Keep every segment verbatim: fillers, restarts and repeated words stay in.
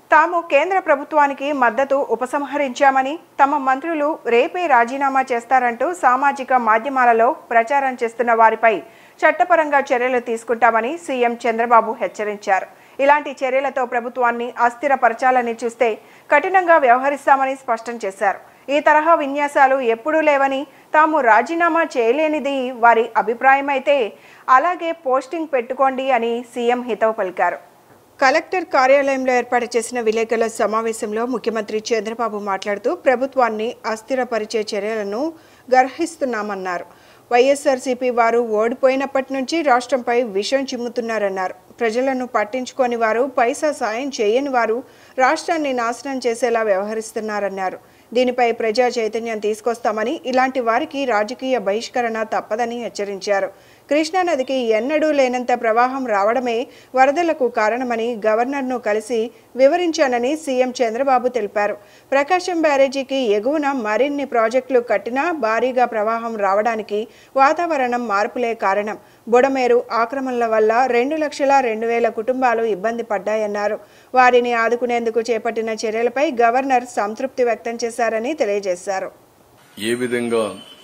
తాము కేంద్ర ప్రభుత్వానికి మద్దతు ఉపసంహరించామని, తమ మంత్రులు రేపే రాజీనామా చేస్తారంటూ సామాజిక మాధ్యమాలలో ప్రచారం చేస్తున్న వారిపై చట్టపరంగా చర్యలు తీసుకుంటామని సీఎం చంద్రబాబు హెచ్చరించారు. ఇలాంటి చర్యలతో ప్రభుత్వాన్ని అస్థిరపరచాలని చూస్తే కఠినంగా వ్యవహరిస్తామని స్పష్టం చేశారు. ఈ తరహా విన్యాసాలు ఎప్పుడూ లేవని, తాము రాజీనామా చేయలేనిది వారి అభిప్రాయమైతే అలాగే పోస్టింగ్ పెట్టుకోండి అని సీఎం హితవు పలికారు. కలెక్టర్ కార్యాలయంలో ఏర్పాటు చేసిన విలేకరుల సమావేశంలో ముఖ్యమంత్రి చంద్రబాబు మాట్లాడుతూ ప్రభుత్వాన్ని అస్థిరపరిచే చర్యలను గర్హిస్తున్నామన్నారు. వైఎస్ఆర్సీపీ వారు ఓడిపోయినప్పటి నుంచి రాష్ట్రంపై విషం చిమ్ముతున్నారన్నారు. ప్రజలను పట్టించుకోని వారు, పైసా సాయం చేయని వారు రాష్ట్రాన్ని నాశనం చేసేలా వ్యవహరిస్తున్నారన్నారు. దీనిపై ప్రజా చైతన్యం తీసుకొస్తామని, ఇలాంటి వారికి రాజకీయ బహిష్కరణ తప్పదని హెచ్చరించారు. కృష్ణానదికి ఎన్నడూ లేనంత ప్రవాహం రావడమే వరదలకు కారణమని గవర్నర్ను కలిసి వివరించానని సీఎం చంద్రబాబు తెలిపారు. ప్రకాశం బ్యారేజీకి ఎగువన మరిన్ని ప్రాజెక్టులు కట్టినా భారీగా ప్రవాహం రావడానికి వాతావరణం మార్పులే కారణం. బుడమేరు ఆక్రమణల వల్ల రెండు లక్షల రెండు వేల కుటుంబాలు ఇబ్బంది పడ్డాయన్నారు. వారిని ఆదుకునేందుకు చేపట్టిన చర్యలపై గవర్నర్ సంతృప్తి వ్యక్తం చేశారని తెలియజేశారు. ఏ విధంగా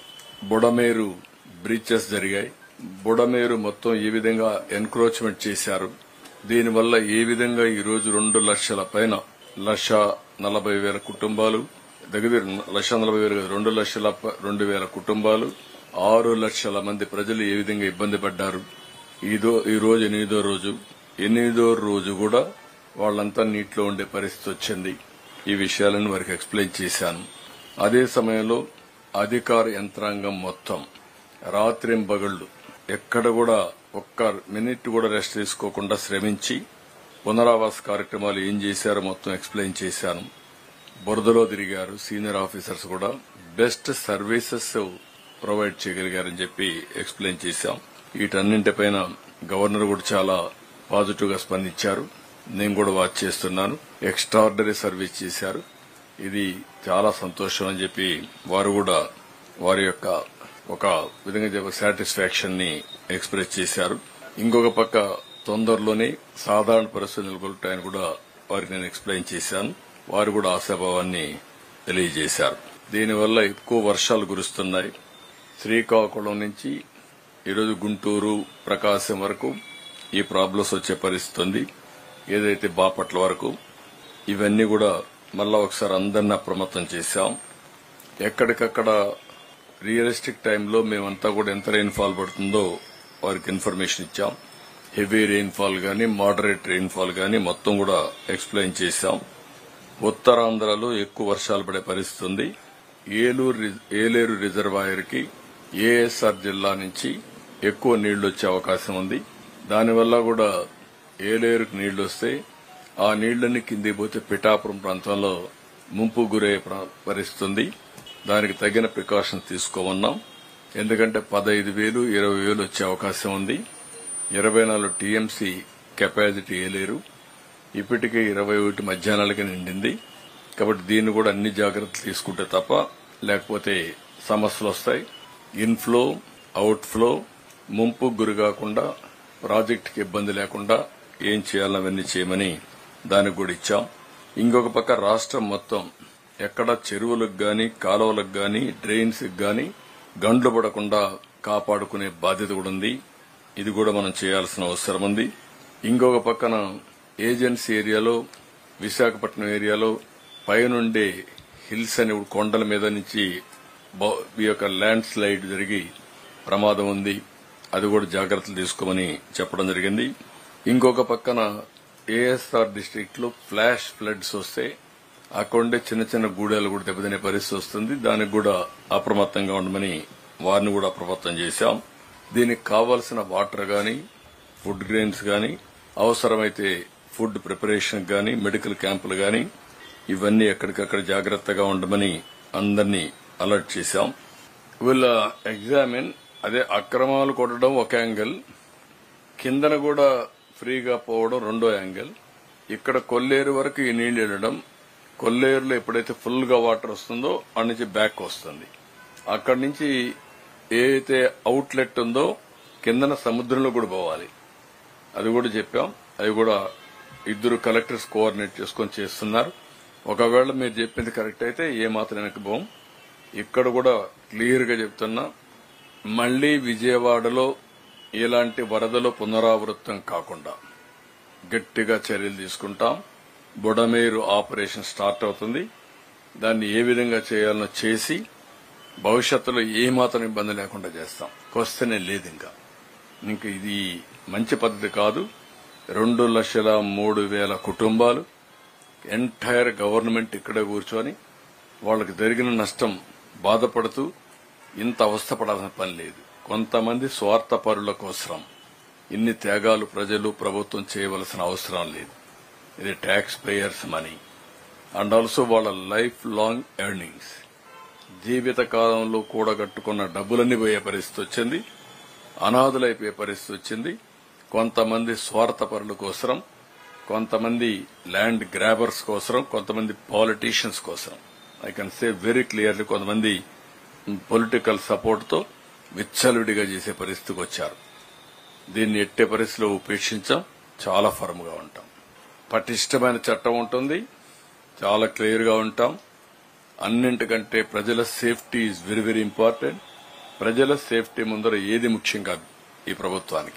బుడమేరు బ్రీచెస్ జరిగాయి, బుడమేరు మొత్తం ఏ విధంగా ఎన్క్రోచ్మెంట్ చేశారు, దీనివల్ల ఏ విధంగా ఈ రోజు రెండు లక్షల పైన లక్ష నలభై వేల కుటుంబాలు దగ్గర లక్ష నలభై వేల రెండు లక్షల రెండు వేల కుటుంబాలు ఆరు లక్షల మంది ప్రజలు ఏ విధంగా ఇబ్బంది పడ్డారు. ఇదో ఈ రోజు ఎనిమిదో రోజు ఎనిమిదో రోజు కూడా వాళ్లంతా నీటిలో ఉండే పరిస్థితి వచ్చింది. ఈ విషయాలను వారికి ఎక్స్ప్లెయిన్ చేశాను. అదే సమయంలో అధికార యంత్రాంగం మొత్తం రాత్రింబగళ్లు ఎక్కడ కూడా ఒక్క మినిట్ కూడా రెస్ట్ తీసుకోకుండా శ్రమించి పునరావాస కార్యక్రమాలు ఏం చేశారో మొత్తం ఎక్స్ప్లెయిన్ చేశాను. బురదలో తిరిగారు. సీనియర్ ఆఫీసర్స్ కూడా బెస్ట్ సర్వీసెస్ ప్రొవైడ్ చేయగలిగారని చెప్పి ఎక్స్ప్లెయిన్ చేశాం. వీటన్నింటిపైన గవర్నర్ కూడా చాలా పాజిటివ్ గా స్పందించారు. నేను కూడా వాచ్ చేస్తున్నాను. ఎక్స్ట్రాఆర్డినరీ సర్వీస్ చేశారు. ఇది చాలా సంతోషం అని చెప్పి వారు కూడా వారి యొక్క ఒక విధంగా సాటిస్ఫాక్షన్ ని ఎక్స్ప్రెస్ చేశారు. ఇంకొక పక్క తొందరలోనే సాధారణ పరిస్థితులు నెలకొల్టాయని కూడా వారికి నేను ఎక్స్ప్లెయిన్ చేశాను. వారు కూడా ఆశాభావాన్ని తెలియజేశారు. దీనివల్ల ఎక్కువ వర్షాలు కురుస్తున్నాయి. శ్రీకాకుళం నుంచి ఈరోజు గుంటూరు, ప్రకాశం వరకు ఈ ప్రాబ్లమ్స్ వచ్చే పరిస్థితి ఉంది. ఏదైతే బాపట్ల వరకు ఇవన్నీ కూడా మళ్ళా ఒకసారి అందరినీ అప్రమత్తం చేశాం. ఎక్కడికక్కడ రియలిస్టిక్ టైంలో మేమంతా కూడా ఎంత రెయిన్ఫాల్ పడుతుందో వారికి ఇన్ఫర్మేషన్ ఇచ్చాం. హెవీ రెయిన్ఫాల్ గానీ, మోడరేట్ రెయిన్ఫాల్ గానీ మొత్తం కూడా ఎక్స్ప్లెయిన్ చేశాం. ఉత్తరాంధ్రలో ఎక్కువ వర్షాలు పడే పరిస్థితి ఉంది. ఏలూరు ఏలేరు రిజర్వాయర్ కి ఏఎస్ఆర్ జిల్లా నుంచి ఎక్కువ నీళ్లు వచ్చే అవకాశం ఉంది. దానివల్ల కూడా ఏలేరుకు నీళ్లు వస్తే ఆ నీళ్లన్నీ కిందికి పోతే పిఠాపురం ప్రాంతంలో ముంపు గురయ్యే పరిస్థితి ఉంది. దానికి తగిన ప్రికాషన్స్ తీసుకోమన్నాం. ఎందుకంటే పదహైదు వేలు ఇరవై వేలు వచ్చే అవకాశం ఉంది. ఇరవై నాలుగు టీఎంసీ కెపాసిటీ ఏలేరు ఇప్పటికే ఇరవై ఒకటి మధ్యాహ్నాలకి నిండింది. కాబట్టి దీన్ని కూడా అన్ని జాగ్రత్తలు తీసుకుంటే తప్ప లేకపోతే సమస్యలు వస్తాయి. ఇన్ఫ్లో, అవుట్ఫ్లో ముంపు గురి కాకుండా, ప్రాజెక్టుకి ఇబ్బంది లేకుండా ఏం చేయాలవన్నీ చేయమని దానికి కూడా ఇచ్చాం. ఇంకొక పక్క రాష్ట్రం మొత్తం ఎక్కడ చెరువులకు గాని, కాలువలకు గాని, డ్రైన్స్ కి గాని గండ్లు పడకుండా కాపాడుకునే బాధ్యత కూడా ఉంది. ఇది కూడా మనం చేయాల్సిన అవసరం ఉంది. ఇంకొక పక్కన ఏజెన్సీ ఏరియాలో, విశాఖపట్నం ఏరియాలో పైనుండే హిల్స్ అని కొండల మీద నుంచి ఈ యొక్క ల్యాండ్ స్లైడ్ జరిగి ప్రమాదం ఉంది. అది కూడా జాగ్రత్తలు తీసుకోమని చెప్పడం జరిగింది. ఇంకొక పక్కన ఏఎస్ఆర్ డిస్టిక్ట్ లో ఫ్లాష్ ఫ్లడ్స్ వస్తే అక్కడుండే చిన్న చిన్న గూడెలు కూడా దెబ్బతినే పరిస్థితి వస్తుంది. దానికి కూడా అప్రమత్తంగా ఉండమని వారిని కూడా అప్రమత్తం చేశాం. దీనికి కావాల్సిన వాటర్ గాని, ఫుడ్ గ్రెయిన్స్ గాని, అవసరమైతే ఫుడ్ ప్రిపరేషన్ గాని, మెడికల్ క్యాంపులు గాని ఇవన్నీ ఎక్కడికక్కడ జాగ్రత్తగా ఉండమని అందరినీ అలర్ట్ చేశాం. వీళ్ళ ఎగ్జామిన్ అదే అక్రమాలు కొట్టడం ఒక యాంగిల్, కిందన కూడా ఫ్రీగా పోవడం రెండో యాంగిల్. ఇక్కడ కొల్లేరు వరకు ఈ నీళ్లు వెళ్ళడం, కొల్లేరులో ఎప్పుడైతే ఫుల్ గా వాటర్ వస్తుందో అక్కడి నుంచి బ్యాక్ వస్తుంది. అక్కడి నుంచి ఏదైతే అవుట్లెట్ ఉందో కిందన సముద్రంలో కూడా పోవాలి. అది కూడా చెప్పాం. అవి కూడా ఇద్దరు కలెక్టర్స్ కోఆర్డినేట్ చేసుకొని చేస్తున్నారు. ఒకవేళ మీరు చెప్పింది కరెక్ట్ అయితే ఏ మాత్రం వెనకపోం. ఇక్కడ కూడా క్లియర్ గా చెప్తున్నా, మళ్లీ విజయవాడలో ఇలాంటి వరదలు పునరావృతం కాకుండా గట్టిగా చర్యలు తీసుకుంటాం. బుడమేరు ఆపరేషన్ స్టార్ట్ అవుతుంది. దాన్ని ఏ విధంగా చేయాలనో చేసి భవిష్యత్తులో ఏ మాత్రం ఇబ్బంది లేకుండా చేస్తాం. క్వశ్చనే లేదు. ఇంకా ఇంకా ఇది మంచి పద్ధతి కాదు. రెండు లక్షల మూడు వేల కుటుంబాలు ఎంటైర్ గవర్నమెంట్ ఇక్కడే కూర్చొని వాళ్ళకి జరిగిన నష్టం బాధపడుతూ ఇంత అవస్థపడాల్సిన పని లేదు. కొంతమంది స్వార్థపరుల కోసం ఇన్ని త్యాగాలు ప్రజలు ప్రభుత్వం చేయవలసిన అవసరం లేదు. ఇది tax payers money and also వాళ్ళ లైఫ్ లాంగ్ ఎర్నింగ్స్, జీవిత కాలంలో కూడగట్టుకున్న డబ్బులన్నీ పోయే పరిస్థితి వచ్చింది. అనాథులైపోయే పరిస్థితి వచ్చింది. కొంతమంది స్వార్థపరుల కోసం, కొంతమంది ల్యాండ్ గ్రాబర్స్ కోసం, కొంతమంది పాలిటీషియన్స్ కోసం, I can say very clearly కొంతమంది పొలిటికల్ సపోర్ట్ తో విచ్చలవిడిగా చేసే పరిస్థితికి వచ్చారు. దీన్ని ఎట్టే పరిస్థితిలో ఉపేక్షించాం. చాలా ఫర్మ్ గా ఉంటాం. పటిష్టమైన చట్టం ఉంటుంది. చాలా క్లియర్ గా ఉంటాం. అన్నింటికంటే ప్రజల safety is very very important. ప్రజల సేఫ్టీ ముందర ఏది ముఖ్యం కాదు ఈ ప్రభుత్వానికి.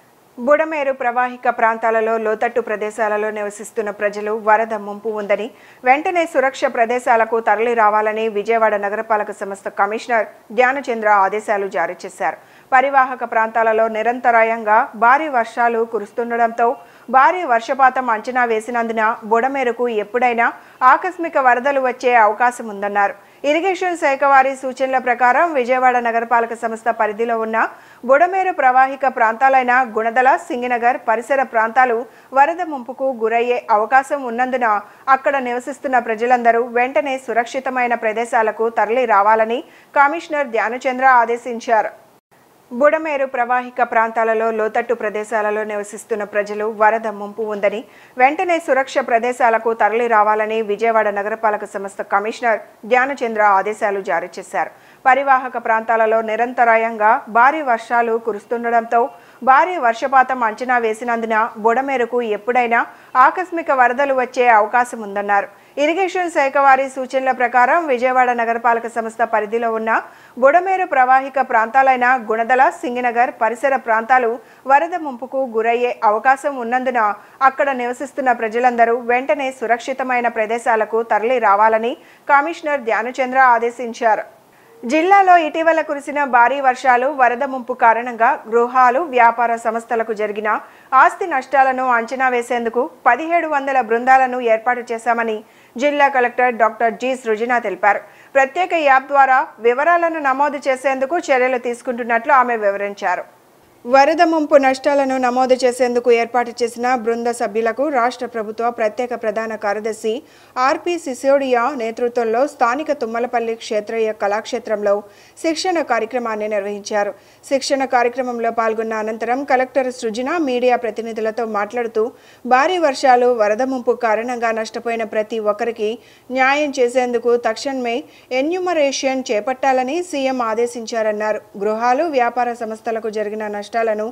బుడమేరు ప్రవాహిక ప్రాంతాలలో లోతట్టు ప్రదేశాలలో నివసిస్తున్న ప్రజలు వరద ముంపు ఉందని, వెంటనే సురక్ష ప్రదేశాలకు తరలి రావాలని విజయవాడ నగరపాలక సంస్థ కమిషనర్ ధ్యానచంద్ర ఆదేశాలు జారీ చేశారు. పరివాహక ప్రాంతాలలో నిరంతరాయంగా భారీ వర్షాలు కురుస్తుండటంతో భారీ వర్షపాతం అంచనా వేసినందున బుడమేరుకు ఎప్పుడైనా ఆకస్మిక వరదలు వచ్చే అవకాశం ఉందన్నారు. ఇరిగేషన్ శాఖ వారి సూచనల ప్రకారం విజయవాడ నగరపాలక సంస్థ పరిధిలో ఉన్న బుడమేరు ప్రవాహిక ప్రాంతాలైన గుణదల, సింగినగర్ పరిసర ప్రాంతాలు వరద ముంపుకు గురయ్యే అవకాశం ఉన్నందున అక్కడ నివసిస్తున్న ప్రజలందరూ వెంటనే సురక్షితమైన ప్రదేశాలకు తరలి రావాలని కమిషనర్ ధ్యానచంద్ర ఆదేశించారు. బుడమేరు ప్రవాహిక ప్రాంతాలలో లోతట్టు ప్రదేశాలలో నివసిస్తున్న ప్రజలు వరద ముంపు ఉందని, వెంటనే సురక్ష ప్రదేశాలకు తరలి రావాలని విజయవాడ నగరపాలక సంస్థ కమిషనర్ ధ్యానచంద్ర ఆదేశాలు జారీ చేశారు. పరివాహక ప్రాంతాలలో నిరంతరాయంగా భారీ వర్షాలు కురుస్తుండటంతో భారీ వర్షపాతం అంచనా వేసినందున బుడమేరుకు ఎప్పుడైనా ఆకస్మిక వరదలు వచ్చే అవకాశం ఉందన్నారు. ఇరిగేషన్ శాఖ వారి సూచనల ప్రకారం విజయవాడ నగరపాలక సంస్థ పరిధిలో ఉన్న బుడమేరు ప్రవాహిక ప్రాంతాలైన గుణదల, సింగినగర్ పరిసర ప్రాంతాలు వరద ముంపుకు గురయ్యే అవకాశం ఉన్నందున అక్కడ నివసిస్తున్న ప్రజలందరూ వెంటనే సురక్షితమైన ప్రదేశాలకు తరలి రావాలని కమిషనర్ ధ్యానచంద్ర ఆదేశించారు. జిల్లాలో ఇటీవల కురిసిన భారీ వర్షాలు, వరద ముంపు కారణంగా గృహాలు, వ్యాపార సంస్థలకు జరిగిన ఆస్తి నష్టాలను అంచనా వేసేందుకు పదిహేడు వందల బృందాలను ఏర్పాటు చేశామని జిల్లా కలెక్టర్ డాక్టర్ జి సృజన తెలిపారు. ప్రత్యేక యాప్ ద్వారా వివరాలను నమోదు చేసేందుకు చర్యలు తీసుకుంటున్నట్లు ఆమె వివరించారు. వరద ముంపు నష్టాలను నమోదు చేసేందుకు ఏర్పాటు చేసిన బృంద సభ్యులకు రాష్ట్ర ప్రభుత్వ ప్రత్యేక ప్రధాన కార్యదర్శి ఆర్పి సిసోడియా నేతృత్వంలో స్థానిక తుమ్మలపల్లి క్షేత్రయ్య కళాక్షేత్రంలో శిక్షణ కార్యక్రమాన్ని నిర్వహించారు. శిక్షణ కార్యక్రమంలో పాల్గొన్న అనంతరం కలెక్టర్ సృజన మీడియా ప్రతినిధులతో మాట్లాడుతూ భారీ వర్షాలు, వరద ముంపు కారణంగా నష్టపోయిన ప్రతి ఒక్కరికి న్యాయం చేసేందుకు తక్షణమే ఎన్యూమరేషన్ చేపట్టాలని సీఎం ఆదేశించారన్నారు. గృహాలు, వ్యాపార సంస్థలకు జరిగిన నష్టాలను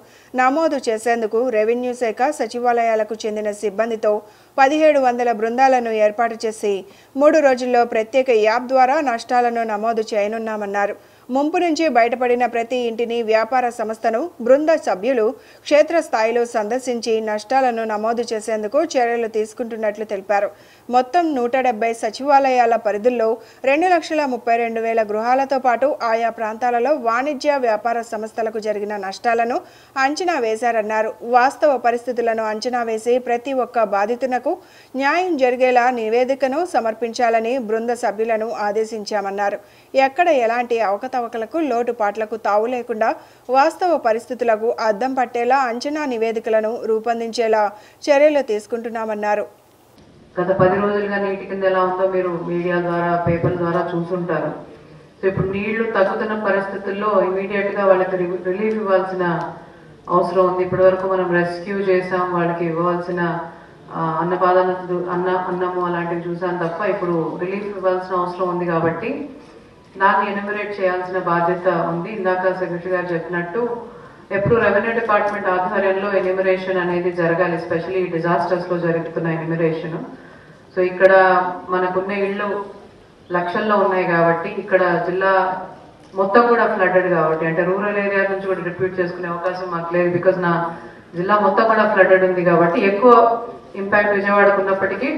నమోదు చేసేందుకు రెవెన్యూ శాఖ, సచివాలయాలకు చెందిన సిబ్బందితో పదిహేడు వందల బృందాలను ఏర్పాటు చేసి మూడు రోజుల్లో ప్రత్యేక యాప్ ద్వారా నష్టాలను నమోదు చేయనున్నామన్నారు. ముంపు నుంచి బయటపడిన ప్రతి ఇంటిని, వ్యాపార సంస్థను బృంద సభ్యులు క్షేత్రస్థాయిలో సందర్శించి నష్టాలను నమోదు చేసేందుకు చర్యలు తీసుకుంటున్నట్లు తెలిపారు. మొత్తం నూట డెబ్బై సచివాలయాల పరిధుల్లో రెండు లక్షల ముప్పై రెండు వేల గృహాలతో పాటు ఆయా ప్రాంతాలలో వాణిజ్య, వ్యాపార సంస్థలకు జరిగిన నష్టాలను అంచనా వేశారన్నారు. వాస్తవ పరిస్థితులను అంచనా వేసి ప్రతి ఒక్క బాధితునకు న్యాయం జరిగేలా నివేదికను సమర్పించాలని బృంద సభ్యులను ఆదేశించామన్నారు. ఎక్కడ ఎలాంటి అవకతవకలకు, లోటుపాట్లకు తావు లేకుండా వాస్తవ పరిస్థితులకు అద్దం పట్టేలా అంచనా నివేదికలను రూపొందించేలా చర్యలు తీసుకుంటున్నామన్నారు. గత పది రోజులుగా నీటి కింద ఎలా ఉందో మీరు మీడియా ద్వారా, పేపర్ ద్వారా చూసుంటారు. సో ఇప్పుడు నీళ్లు తగ్గుతున్న పరిస్థితుల్లో ఇమీడియట్ గా వాళ్ళకి రిలీఫ్ ఇవ్వాల్సిన అవసరం ఉంది. ఇప్పటి వరకు మనం రెస్క్యూ చేసాం, వాళ్ళకి ఇవ్వాల్సిన అన్నపాదాన అన్న అన్నము అలాంటివి చూసాం తప్ప ఇప్పుడు రిలీఫ్ ఇవ్వాల్సిన అవసరం ఉంది. కాబట్టి దాన్ని ఎన్యూమరేట్ చేయాల్సిన బాధ్యత ఉంది. ఇందాక సెక్రటరీ గారు చెప్పినట్టు ఎప్పుడు రెవెన్యూ డిపార్ట్మెంట్ ఆధ్వర్యంలో ఎన్యూమరేషన్ అనేది జరగాలి, ఎస్పెషల్లీ డిజాస్టర్స్ లో జరుగుతున్న ఎన్యూమరేషన్. సో ఇక్కడ మనకున్న ఇళ్ళు లక్షల్లో ఉన్నాయి కాబట్టి ఇక్కడ జిల్లా మొత్తం కూడా ఫ్లడెడ్ కాబట్టి, అంటే రూరల్ ఏరియా నుంచి కూడా రిపీట్ చేసుకునే అవకాశం మాకు లేదు. బికాస్ నా జిల్లా మొత్తం కూడా ఫ్లడెడ్ ఉంది కాబట్టి ఎక్కువ ఇంపాక్ట్ విజయవాడకు ఉన్నప్పటికీ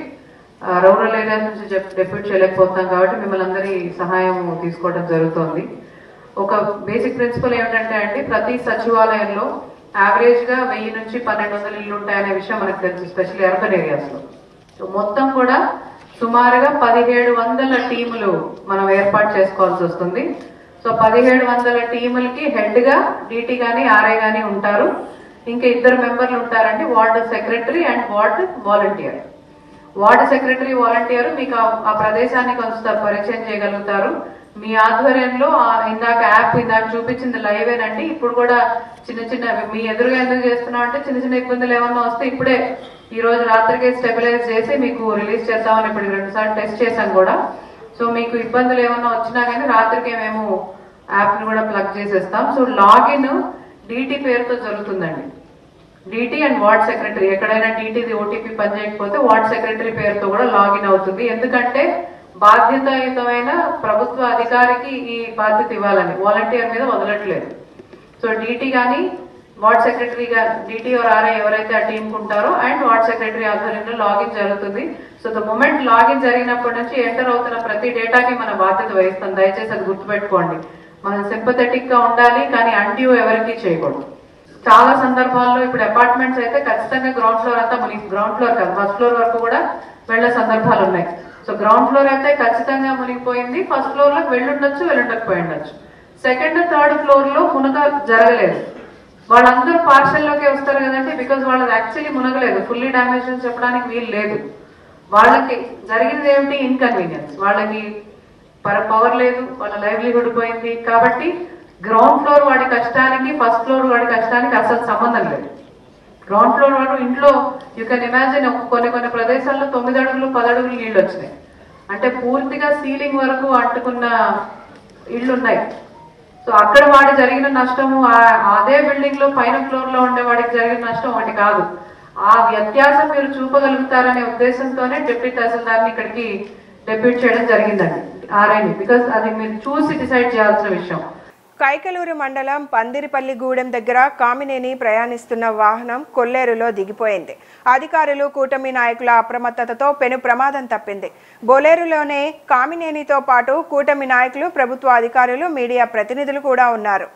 రూరల్ ఏరియాస్ నుంచి డెప్యూట్ చేయలేకపోతున్నాం కాబట్టి మిమ్మల్ని అందరి సహాయం తీసుకోవడం జరుగుతోంది. ఒక బేసిక్ ప్రిన్సిపల్ ఏమిటంటే అండి, ప్రతి సచివాలయంలో యావరేజ్ గా వెయ్యి నుంచి పన్నెండు వందల ఇళ్ళు ఉంటాయనే విషయం మనకు తెలుసు, ఎస్పెషల్లీ అర్బన్ ఏరియాస్ లో. సో మొత్తం కూడా సుమారుగా పదిహేడు వందల టీములు మనం ఏర్పాటు చేసుకోవాల్సి వస్తుంది. సో పదిహేడు వందల టీములకి హెడ్ గా డీటీ గానీ ఆర్ఐ గానీ ఉంటారు. ఇంకా ఇద్దరు మెంబర్లు ఉంటారండి, ward secretary and ward volunteer. Ward secretary volunteer మీకు ఆ ప్రదేశాన్ని కొంత పరిచయం చేయగలుగుతారు. మీ ఆధ్వర్యంలో ఇందాక యాప్ ఇందాక చూపించింది లైవేనండి. ఇప్పుడు కూడా చిన్న చిన్న మీ ఎదురుగా ఎందుకు చేస్తున్నాం అంటే చిన్న చిన్న ఇబ్బందులు ఏమన్నా వస్తే ఇప్పుడే ఈ రోజు రాత్రికి స్టెబిలైజ్ చేసి మీకు రిలీజ్ చేద్దామని ఇప్పుడు రెండు సార్లు టెస్ట్ చేశాం కూడా. సో మీకు ఇబ్బందులు ఏమన్నా వచ్చినా కానీ రాత్రికి మేము యాప్ ని కూడా ప్లగ్ చేసేస్తాం. సో లాగిన్ డీటీ పేరుతో జరుగుతుందండి. డీటీ అండ్ వార్డ్ సెక్రటరీ, ఎక్కడైనా డీటీది ఓటీపీ పనిచేయకపోతే వార్డ్ సెక్రటరీ పేరుతో కూడా లాగిన్ అవుతుంది. ఎందుకంటే బాధ్యతాయుతమైన ప్రభుత్వ అధికారికి ఈ బాధ్యత ఇవ్వాలని, వాలంటీర్ మీద వదలట్లేదు. సో డీటీ కానీ ward secretary DT R RI ఎవరైతే ఆ టీంకి ఉంటారో అండ్ వార్డ్ సెక్రటరీ ఆధ్వర్యంలో లాగిన్ జరుగుతుంది. సో ద మూమెంట్ లాగిన్ జరిగినప్పటి నుంచి ఎంటర్ అవుతున్న ప్రతి డేటాకి మన బాధ్యత వహిస్తాం. దయచేసి అది గుర్తుపెట్టుకోండి. మనం సింపథెటిక్ గా ఉండాలి, కానీ అండ్యూ ఎవరికి చేయకూడదు. చాలా సందర్భాల్లో ఇప్పుడు అపార్ట్మెంట్స్ అయితే ఖచ్చితంగా గ్రౌండ్ ఫ్లోర్ అంతా మునిగి, గ్రౌండ్ ఫ్లోర్ కాదు ఫస్ట్ ఫ్లోర్ వరకు కూడా వెళ్లే సందర్భాలు ఉన్నాయి. సో గ్రౌండ్ ఫ్లోర్ అయితే ఖచ్చితంగా మునిగిపోయింది. ఫస్ట్ ఫ్లోర్ లోకి వెళ్ళుండొచ్చు, వెళ్ళుండకపోయి ఉండొచ్చు. సెకండ్ థర్డ్ ఫ్లోర్ లో మునగ జరగలేదు. వాళ్ళందరూ పార్షల్ లోకే వస్తారు కదండి, బికాజ్ వాళ్ళది యాక్చువల్లీ మునగలేదు. ఫుల్లీ డామేజ్ అని చెప్పడానికి వీలు లేదు. వాళ్ళకి జరిగింది ఏమిటి, ఇన్కన్వీనియన్స్. వాళ్ళకి పవర్ లేదు, వాళ్ళ లైవ్లీహుడ్ పోయింది. కాబట్టి గ్రౌండ్ ఫ్లోర్ వాడి కష్టానికి ఫస్ట్ ఫ్లోర్ వాడి కష్టానికి అసలు సంబంధం లేదు. గ్రౌండ్ ఫ్లోర్ వాడు ఇంట్లో యూ కెన్ ఇమాజిన్ కొన్ని కొన్ని ప్రదేశాల్లో తొమ్మిది అడుగులు పది అడుగులు నీళ్లు వచ్చినాయి. అంటే పూర్తిగా సీలింగ్ వరకు అంటుకున్న ఇళ్ళు ఉన్నాయి. సో అక్కడ వాడి జరిగిన నష్టము అదే బిల్డింగ్ లో పైన ఫ్లోర్ లో ఉండే వాడికి జరిగిన నష్టం ఒకటి కాదు. ఆ వ్యత్యాసం మీరు చూపగలుగుతారనే ఉద్దేశంతోనే డిప్యూటీ తహసీల్దార్ని ఇక్కడికి డెప్యూట్ చేయడం జరిగిందండి, ఆర్ఐని. బికాస్ అది మీరు చూసి డిసైడ్ చేయాల్సిన విషయం. కైకలూరు మండలం పందిరిపల్లిగూడెం దగ్గర కామినేని ప్రయాణిస్తున్న వాహనం కొల్లేరులో దిగిపోయింది. అధికారులు కూటమి నాయకుల అప్రమత్తతతో పెను ప్రమాదం తప్పింది. బొలేరులోనే కామినేనితో పాటు కూటమి నాయకులు, ప్రభుత్వ అధికారులు, మీడియా ప్రతినిధులు కూడా ఉన్నారు.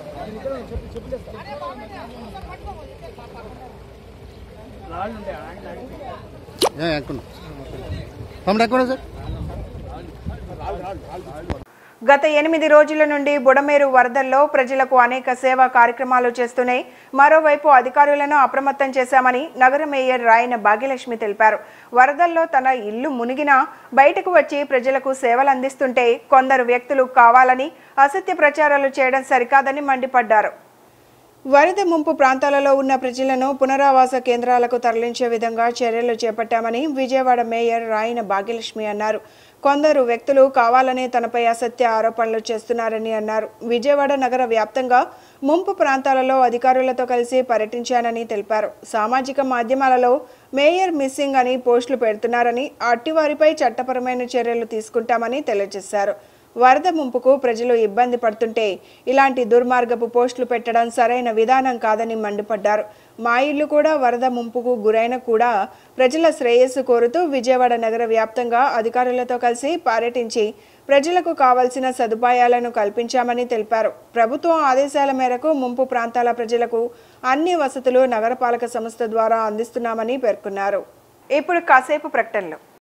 గత ఎనిమిది రోజుల నుండి బుడమేరు వరదల్లో ప్రజలకు అనేక సేవా కార్యక్రమాలు చేస్తున్నాయి. మరోవైపు అధికారులను అప్రమత్తం చేశామని నగర మేయర్ రాయన భాగ్యలక్ష్మి తెలిపారు. వరదల్లో తన ఇల్లు మునిగినా బయటకు వచ్చి ప్రజలకు సేవలు అందిస్తుంటే కొందరు వ్యక్తులు కావాలని అసత్య ప్రచారాలు చేయడం సరికాదని మండిపడ్డారు. వరద ముంపు ప్రాంతాలలో ఉన్న ప్రజలను పునరావాస కేంద్రాలకు తరలించే విధంగా చర్యలు చేపట్టామని విజయవాడ మేయర్ రాయన భాగ్యలక్ష్మి అన్నారు. కొందరు వ్యక్తులు కావాలనే తనపై అసత్య ఆరోపణలు చేస్తున్నారని అన్నారు. విజయవాడ నగర వ్యాప్తంగా ముంపు ప్రాంతాలలో అధికారులతో కలిసి పర్యటించానని తెలిపారు. సామాజిక మాధ్యమాలలో మేయర్ మిస్సింగ్ అని పోస్టులు పెడుతున్నారని, అట్టివారిపై చట్టపరమైన చర్యలు తీసుకుంటామని తెలియజేశారు. వరద ముంపుకు ప్రజలు ఇబ్బంది పడుతుంటే ఇలాంటి దుర్మార్గపు పోస్టులు పెట్టడం సరైన విధానం కాదని మండిపడ్డారు. మా ఇల్లు కూడా వరద ముంపుకు గురైన కూడా ప్రజల శ్రేయస్సు కోరుతూ విజయవాడ నగర వ్యాప్తంగా అధికారులతో కలిసి పర్యటించి ప్రజలకు కావాల్సిన సదుపాయాలను కల్పించామని తెలిపారు. ప్రభుత్వం ఆదేశాల మేరకు ముంపు ప్రాంతాల ప్రజలకు అన్ని వసతులు నగరపాలక సంస్థ ద్వారా అందిస్తున్నామని పేర్కొన్నారు. ఇప్పుడు కాసేపు ప్రకటనలు.